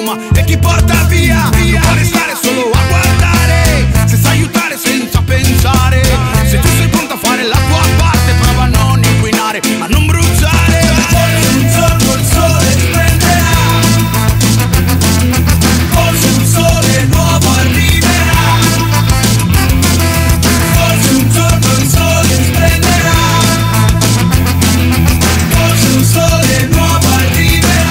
consuma e chi porta via non può restare solo a guardare, senza aiutare, senza pensare. Se tu sei pronto a fare la tua parte, prova a non inquinare, a non bruciare. Forse un giorno il sole splenderà, forse un sole nuovo arriverà, forse un giorno il sole splenderà, forse un sole nuovo arriverà.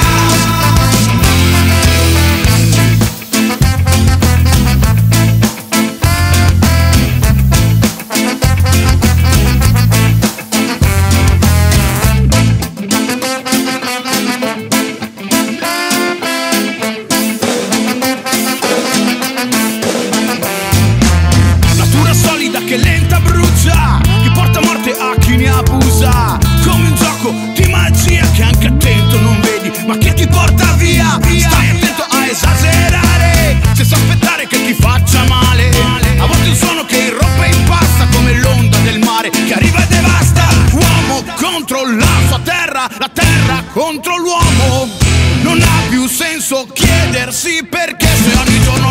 Natura solida che lenta brucia, che porta morte a chi ne abusa, come un gioco di magia che anche attento non vedi, ma che ti porta via. Stai attento a esagerare, senza aspettare che ti faccia male. A volte un suono che irrompe e impasta come l'onda del mare che arriva e devasta. Uomo contro la sua terra, la terra contro l'uomo. Non ha più senso chiedersi perché, se ogni giorno